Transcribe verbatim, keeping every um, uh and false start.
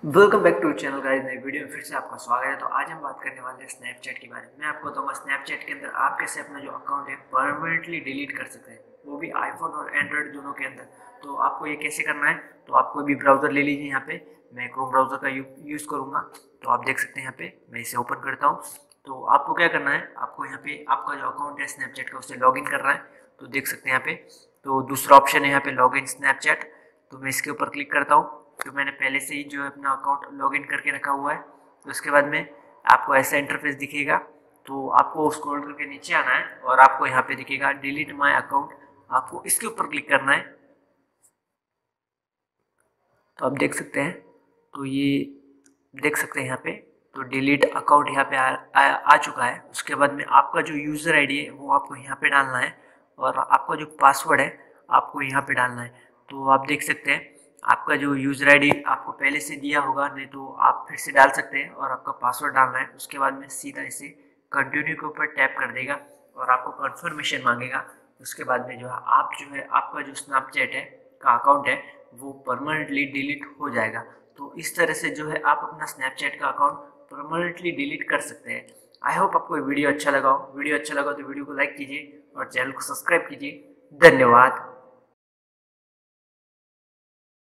Welcome back to channel guys. नई video में फिर से आपका स्वागत है। तो आज हम बात करने वाले हैं स्नैपचैट के बारे में। मैं आपको बताऊंगा स्नैपचैट के अंदर आप कैसे अपना जो अकाउंट है परमानेंटली डिलीट कर सकते हैं, वो भी आईफोन और एंड्रॉयड दोनों के अंदर। तो आपको ये कैसे करना है, तो आप कोई भी ब्राउजर ले लीजिए। यहाँ पे मैं क्रोम ब्राउजर का यू, यूज़ करूँगा। तो आप देख सकते हैं यहाँ पे मैं इसे ओपन करता हूँ। तो आपको क्या करना है, आपको यहाँ पे आपका जो अकाउंट है स्नैपचैट का उससे लॉग इन करना है। तो देख सकते हैं यहाँ पे तो दूसरा ऑप्शन है यहाँ पे लॉग इन स्नैपचैट। तो मैं इसके ऊपर क्लिक करता हूँ। तो मैंने पहले से ही जो है अपना अकाउंट लॉगिन करके रखा हुआ है। तो उसके बाद में आपको ऐसा इंटरफेस दिखेगा। तो आपको स्क्रॉल करके नीचे आना है और आपको यहाँ पे दिखेगा डिलीट माय अकाउंट। आपको इसके ऊपर क्लिक करना है। तो आप देख सकते हैं, तो ये देख सकते हैं यहाँ पे तो डिलीट अकाउंट यहाँ पे आ, आ, आ चुका है। उसके बाद में आपका जो यूज़र आईडी है वो आपको यहाँ पे डालना है और आपका जो पासवर्ड है आपको यहाँ पे डालना है। तो आप देख सकते हैं आपका जो यूज़र आईडी आपको पहले से दिया होगा, नहीं तो आप फिर से डाल सकते हैं और आपका पासवर्ड डालना है। उसके बाद में सीधा इसे कंटिन्यू के ऊपर टैप कर देगा और आपको कंफर्मेशन मांगेगा। उसके बाद में जो है आप जो है आपका जो स्नैपचैट है का अकाउंट है वो परमानेंटली डिलीट हो जाएगा। तो इस तरह से जो है आप अपना स्नैपचैट का अकाउंट परमानेंटली डिलीट कर सकते हैं। आई होप आपको वीडियो अच्छा लगा हो। वीडियो अच्छा लगा तो वीडियो को लाइक कीजिए और चैनल को सब्सक्राइब कीजिए। धन्यवाद।